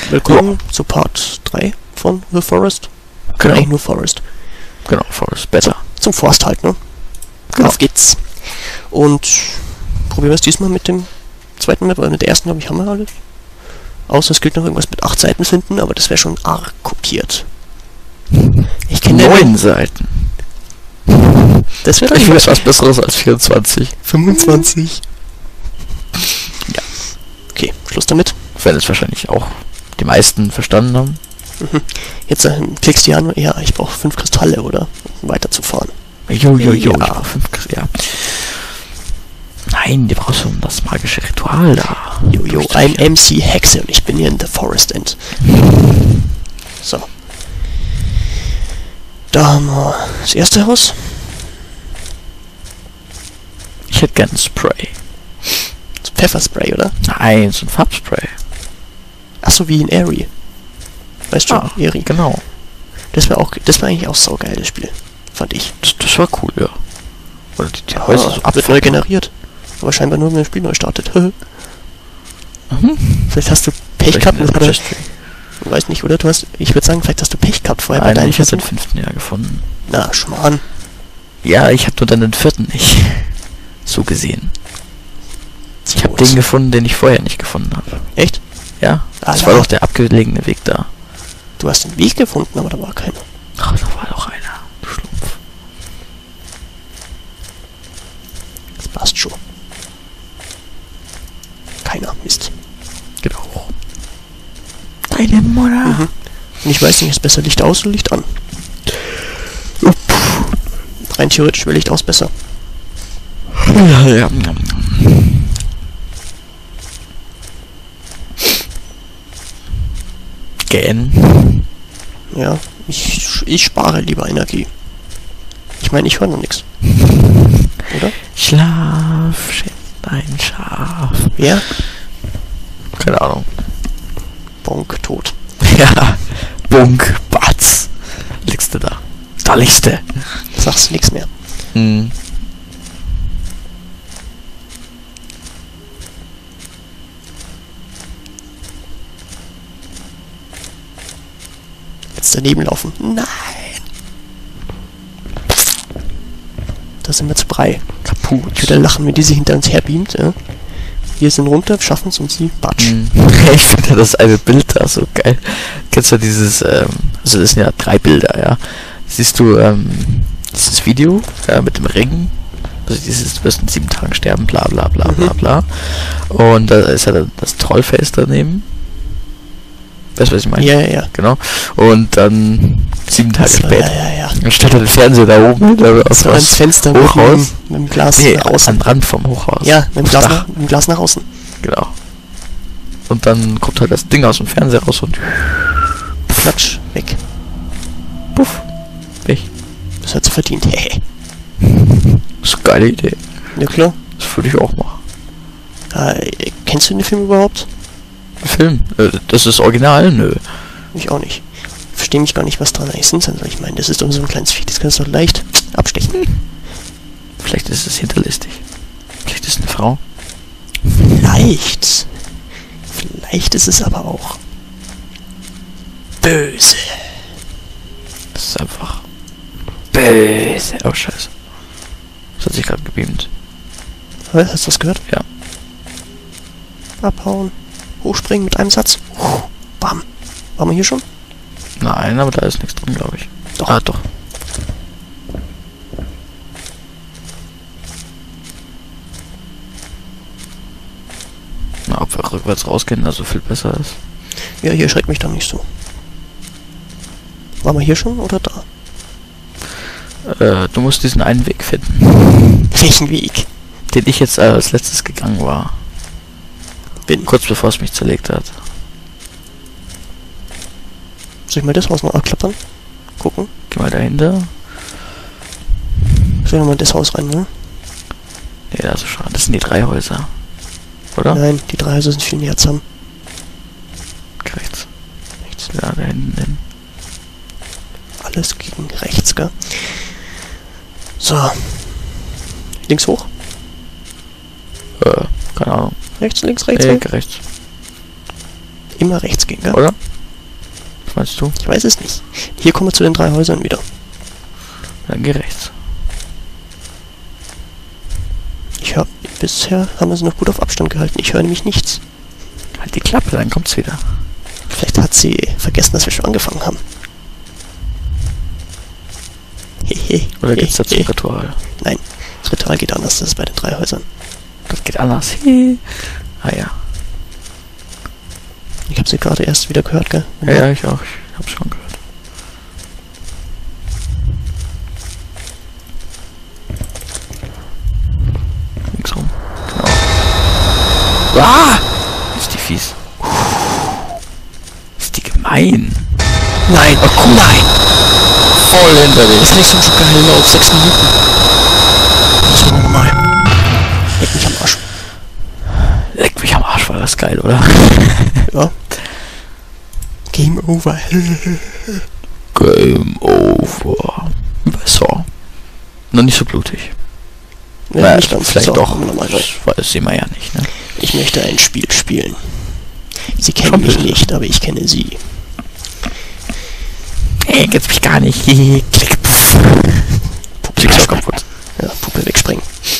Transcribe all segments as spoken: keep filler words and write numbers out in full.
Willkommen ja. zu Part drei von The Forest. Genau. Eigentlich nur Forest. Genau, Forest, besser. Zum Forst halt, ne? Genau. Auf geht's. Und probieren wir es diesmal mit dem zweiten Map, weil mit der ersten, glaube ich, haben wir alles. Außer es gilt noch irgendwas mit acht Seiten finden, aber das wäre schon arg kopiert. Ich kenne neun Seiten. Das wäre ich weiß was Besseres als vierundzwanzig. fünfundzwanzig. Ja. Okay, Schluss damit. Werden es wahrscheinlich auch die meisten verstanden haben. Mhm. Jetzt äh, klickst du an, ja, ich brauche fünf Kristalle, oder? Um weiterzufahren. Jo, jo, jo, ja. ich brauche fünf Kristalle, ja. Nein, die brauchst du um das magische Ritual da. Jo, jo, I'm M C Hexe und ich bin hier in The Forest End. So. Da haben wir das erste Haus. Ich hätte gern ein Spray. Das Pfefferspray, oder? Nein, so ein Farbspray. Achso, wie in Airy. Weißt du, ah, Airy. Genau. Das war auch, das war eigentlich auch saugeil, das Spiel. Fand ich. Das, das war cool, ja. Oder die, die ah, Häuser so wird neu generiert. Aber scheinbar nur, wenn das Spiel neu startet. mhm. Vielleicht hast du Pech Vielleicht gehabt. Oder, ich weiß nicht, oder? Du hast, ich würde sagen, vielleicht hast du Pech gehabt vorher Nein, bei deinem ich habe den fünften Jahr gefunden. Na, Schmarrn. Ja, ich habe nur dann den vierten nicht. So gesehen. Ich habe den gefunden, den ich vorher nicht gefunden habe. Echt? Ja. Das Alter. war doch der abgelegene Weg da. Du hast den Weg gefunden, aber da war keiner. Ach, da war doch einer. Du Schlumpf. Das passt schon. Keiner. Mist. Genau. Deine Mutter. Mhm. Und ich weiß nicht, ist besser Licht aus oder Licht an? Rein theoretisch wäre Licht aus besser. Ja, ja. Gähn. Ja, ich, ich spare lieber Energie. Ich meine, ich höre noch nichts. Oder? Schlaf, Schätzchen, ein Schaf. Wer? Keine Ahnung. Bonk, tot. Ja, Bunk, Batz. Liegst du da? Da liegst du. Sagst nichts mehr. Hm. Jetzt daneben laufen. Nein! Da sind wir zu Brei. Kaputt. Ich würde lachen, wenn die sich hinter uns herbeamt. Ja? Wir sind runter, schaffen es und sie batsch. Hm. Ich finde das eine Bild da so geil. Kennst du dieses, ähm, also das sind ja drei Bilder, ja. Siehst du, ähm, dieses Video, ja, mit dem Ring, also dieses, du wirst in sieben Tagen sterben, bla bla bla bla bla. Und da ist ja das Trollface daneben. Weißt du, was ich meine? Ja, ja, ja. Genau. Und dann sieben Tage So, später. ja, ja, ja. Dann stellt er den Fernseher da oben da auf So das ans Fenster Hochhaus. mit, dem- mit dem Glas Nee, nach außen. am Rand vom Hochhaus. Ja, mit dem, Aufs Glas Dach. nach, mit dem Glas nach außen. Genau. Und dann kommt halt das Ding aus dem Fernseher raus und Klatsch, weg. puff, weg. Das hat sie verdient. Hehe. Das ist eine geile Idee. Ja klar. Das würde ich auch machen. Äh, kennst du den Film überhaupt? Film? Äh, das ist original? Nö. Ich auch nicht. Ich verstehe mich gar nicht, was dran ist. Also ich meine, das ist doch so ein kleines Vieh, das kannst du doch leicht abstechen. Vielleicht ist es hinterlistig. Vielleicht ist es eine Frau. Vielleicht. Vielleicht ist es aber auch böse. Das ist einfach böse. Oh, scheiße. Das hat sich gerade gebeamt. Was, hast du das gehört? Ja. Abhauen. Hochspringen mit einem Satz. Bam. Waren wir hier schon? Nein, aber da ist nichts drin, glaube ich. Doch. Ah, doch. Na, ob wir rückwärts rausgehen, also viel besser ist. Ja, hier schreckt mich doch nicht so. Waren wir hier schon oder da? Äh, du musst diesen einen Weg finden, Welchen Weg? den ich jetzt äh, als letztes gegangen war. Bin. Kurz bevor es mich zerlegt hat. Soll ich mal das Haus noch abklappern? Gucken. Geh mal dahinter. Soll ich noch mal in das Haus rein, ne? Nee, also schon. Das sind die drei Häuser. Oder? Nein, die drei Häuser sind viel näher zusammen. Rechts. Rechts. Ja, da hinten hin. Alles gegen rechts, gell? So. Links hoch? Äh, keine Ahnung. Rechts, links, rechts, Nee, rechts. rechts. Immer rechts gehen, gell? Oder? Was meinst du? Ich weiß es nicht. Hier kommen wir zu den drei Häusern wieder. Dann geh rechts. Ich hab, bisher haben wir sie noch gut auf Abstand gehalten. Ich höre nämlich nichts. Halt die Klappe, dann kommt's wieder. Vielleicht hat sie vergessen, dass wir schon angefangen haben. Hehe. Oder geht's da zum Ritual? Nein, das Ritual geht anders. Das ist bei den drei Häusern. Das geht anders. He. Ah ja. Ich habe sie gerade erst wieder gehört, gell? Ja, ja, ich auch. Ich hab's schon gehört. Links rum. Genau. Ah! Ist die fies. Ist die gemein. Nein, Oh cool. nein! Voll hinter dir. Das ist nicht so ein geiler auf sechs Minuten. So normal. Leck mich am Arsch. Leck mich am Arsch, war das geil, oder? Ja. Game over. Game over. Besser. Noch nicht so blutig. Ja, Naja, nicht ganz vielleicht so, doch. normal. Das weiß man ja nicht, ne? Ich möchte ein Spiel spielen. Sie kennen Schon mich bitte. nicht, aber ich kenne sie. Ey, geht's mich gar nicht. Klick. Klick ist kaputt. Ja, Puppe wegspringen.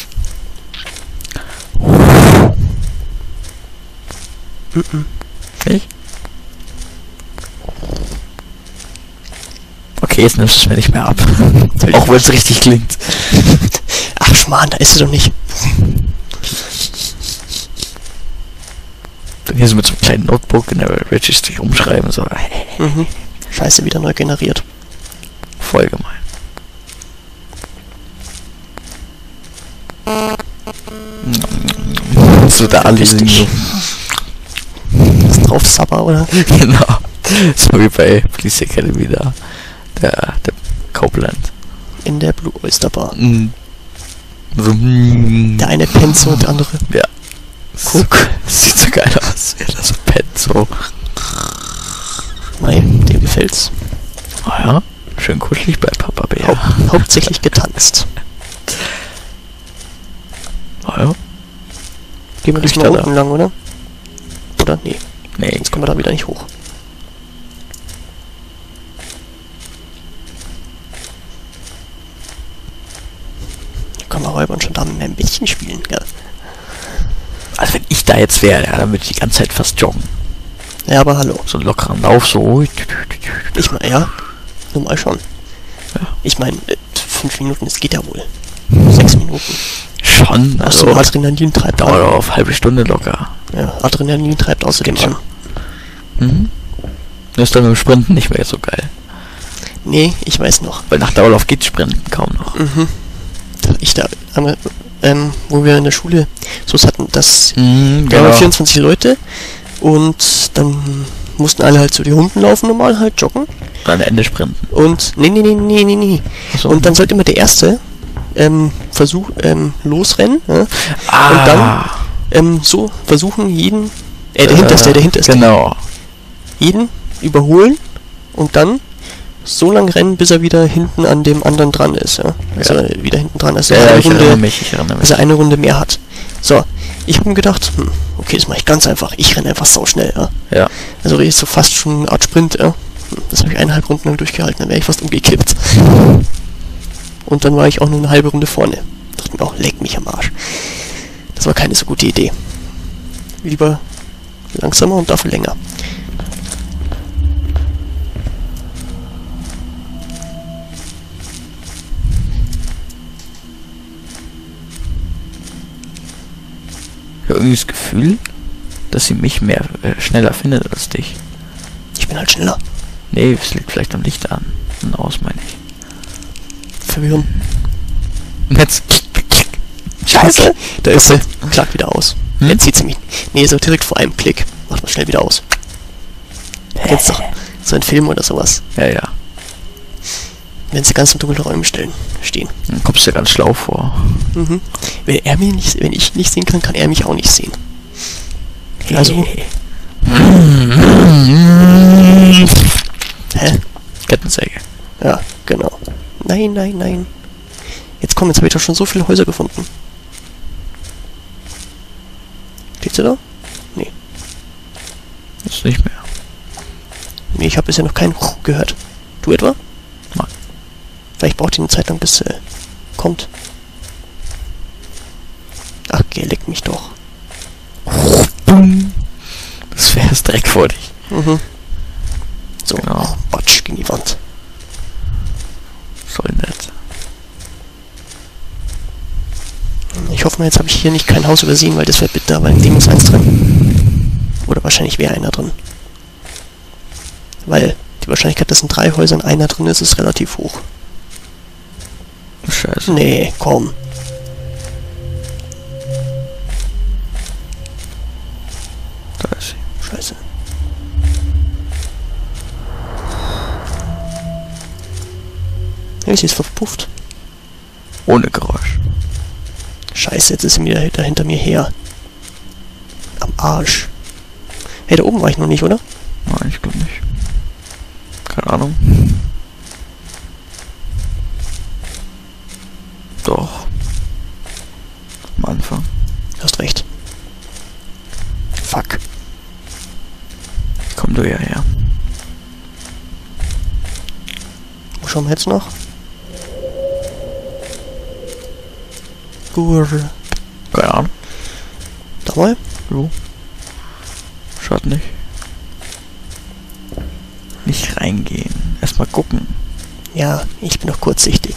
Mhm. Nicht? Okay, jetzt nimmst du es mir nicht mehr ab. Auch wenn es richtig klingt. Ach Schmarrn, da ist sie doch nicht. Dann hier so mit so einem kleinen Notebook in der Registry umschreiben. So. Mhm. Scheiße, wieder neu generiert. Voll gemein. So da alle sind so. Ist drauf Sabber, oder? Genau. So wie bei Police Academy da. Der, der Copeland. In der Blue Oyster Bar. Mm. So, mm. Der eine pennt so, der andere. Ja. Guck. Sieht so geil aus. Ja, das pennt so. Nein, dem gefällt's. Ah ja. Schön kuschelig bei Papa Bär. Hau hauptsächlich getanzt. Ah ja. Gehen wir Riecht diesmal er da? unten lang, oder? Oder? Nee, Nee. jetzt kommen wir da wieder nicht hoch. Hier können wir Räuber und Gendarmen ein bisschen spielen, gell? Also wenn ich da jetzt wäre, ja, dann würde ich die ganze Zeit fast joggen. Ja, aber hallo. So einen lockeren Lauf, so. Ich meine, ja, normal schon. Ja. Ich meine, äh, fünf Minuten, das geht ja wohl. Sechs Minuten. Schon, Also also Adrenalin treibt dauert an. auf halbe Stunde locker. Ja, Adrenalin treibt außerdem Geht an. Mhm. Das ist dann mit dem Sprinten nicht mehr so geil. Nee, ich weiß noch. Weil nach Dauerlauf geht Sprinten kaum noch. Mhm. Ich da, einmal, ähm, wo wir in der Schule so hatten, dass Mhm, wir waren vierundzwanzig Leute und dann mussten alle halt zu den Hunden laufen, normal halt joggen. Dann Ende Sprinten. Und nee, nee, nee, nee, nee, nee. Achso. Und dann sollte immer der Erste ähm, versuch, ähm, losrennen, ja? ah, und dann ähm, so versuchen jeden, äh, der Hinterste, der Hinterste, Genau. jeden überholen und dann so lang rennen, bis er wieder hinten an dem anderen dran ist, ja. Also Ja. er wieder hinten dran ist, Ja, also ja, eine ich erinnere Runde, mich, ich erinnere bis mich. er eine Runde mehr hat. So, ich habe mir gedacht, hm, okay, das mache ich ganz einfach. Ich renne einfach sau schnell, ja. Ja. Also ist so fast schon eine Art Sprint, ja. Hm, Das habe ich eineinhalb Runden lang durchgehalten, dann wäre ich fast umgekippt. Und dann war ich auch nur eine halbe Runde vorne. Dachte mir auch, leck mich am Arsch. Das war keine so gute Idee. Lieber langsamer und dafür länger. Ich habe irgendwie das Gefühl, dass sie mich mehr äh, schneller findet als dich. Ich bin halt schneller. Nee, es liegt vielleicht am Licht an. Und aus, meine ich. Verwirren. Und jetzt. Scheiße! Da ist sie. Klagt wieder aus. Hm? Jetzt zieht sie mich. Nee, so direkt vor einem Klick. Macht man schnell wieder aus. Kennst doch so ein Film oder sowas. Ja, ja. Wenn sie ganz im dunklen Räumen stellen, stehen. Dann kommst du ja ganz schlau vor. Mhm. Wenn er mich nicht, wenn ich nicht sehen kann, kann er mich auch nicht sehen. Also. Hä? Kettensäge. Ja, genau. Nein, nein, nein. Jetzt komm, jetzt habe ich doch schon so viele Häuser gefunden. Steht sie da? Nee. Ist nicht mehr. Nee, ich habe bisher noch keinen gehört. Du etwa? Nein. Vielleicht braucht ihr eine Zeit lang, bis äh, kommt. Ach, geh, leck mich doch. Das wäre es direkt vor dich. Mhm. So, Genau. Batsch gegen die Wand. Voll nett. Ich hoffe mal, jetzt habe ich hier nicht kein Haus übersehen, weil das wäre bitter, weil im Ding ist eins drin. Oder wahrscheinlich wäre einer drin. Weil die Wahrscheinlichkeit, dass in drei Häusern einer drin ist, ist relativ hoch. Scheiße. Nee, komm. Da ist sie. Scheiße. Ja, sie ist verpufft. Ohne Geräusch. Scheiße, jetzt ist sie wieder hinter, hinter mir her. Am Arsch. Hey, da oben war ich noch nicht, oder? Nein, ich glaube nicht. Keine Ahnung. Doch. Am Anfang. Du hast recht. Fuck. Komm du ja her. Wo schauen wir jetzt noch? Gur. Keine Ahnung. Da mal. Jo. Schaut nicht. Nicht reingehen. Erstmal gucken. Ja, ich bin doch kurzsichtig.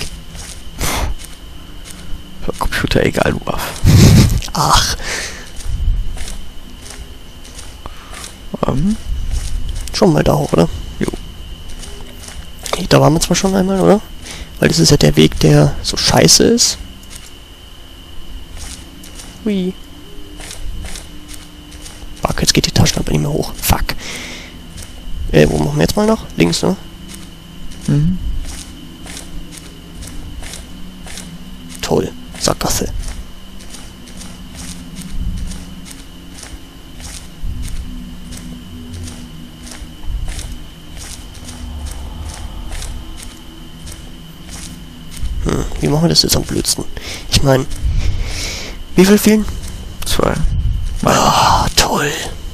Für Computer egal, du Aff. Ach, Ähm, schon mal da hoch, oder? Jo. Hey, da waren wir zwar schon einmal, oder? Weil das ist ja der Weg, der so scheiße ist. Hui. Fuck, jetzt geht die Taschenlampe nicht mehr hoch. Fuck. Äh, wo machen wir jetzt mal noch? Links, ne? mhm. Toll. Sackgasse. Hm, wie machen wir das jetzt am blödsten? Ich meine, wie viel fehlen? Zwei. Mein. Ah, toll.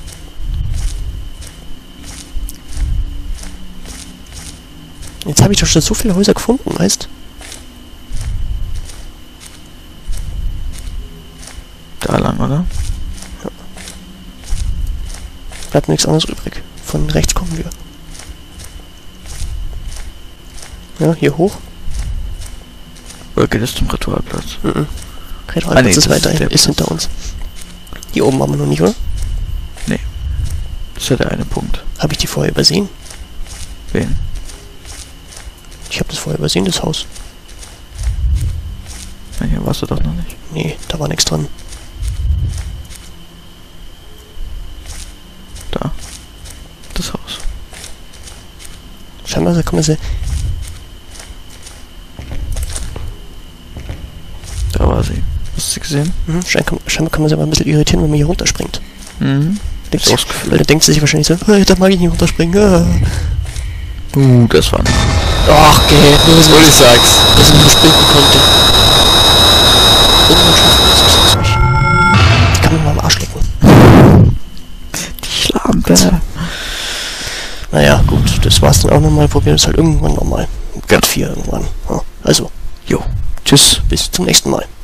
Jetzt habe ich doch schon so viele Häuser gefunden, weißt? Da lang, oder? Bleibt nichts anderes übrig. Von rechts kommen wir. Ja, hier hoch. Oder geht es zum Ritualplatz? Mhm. Ritualplatz Ah, nee, ist das weiter, ist der ist hinter uns. Hier oben waren wir noch nicht, oder? Das ist ja der eine Punkt. Habe ich die vorher übersehen? Wen? Ich habe das vorher übersehen, das Haus. Ja, hier warst du doch noch nicht. Nee, da war nichts dran. Da. Das Haus. Scheinbar kann man sie... Da war sie. Hast du sie gesehen? Mhm, scheinbar, scheinbar kann man sie aber ein bisschen irritieren, wenn man hier runterspringt. Mhm. Denkt Ist sich, ausgefüllt. weil dann denkt sie sich wahrscheinlich so, hey, da mag ich nicht runterspringen. Ah. Uh, das war ein... Ach, geht, nur Was so, soll ich sag's? dass ich nicht springen konnte. Irgendwann schaffen wir das, ich sag's euch. Die kann man mal am Arsch lecken. Die Schlampe. Naja, gut, das war's dann auch nochmal. Probieren wir es halt irgendwann nochmal. Gott vier irgendwann. Ja, also, Jo. Tschüss. bis zum nächsten Mal.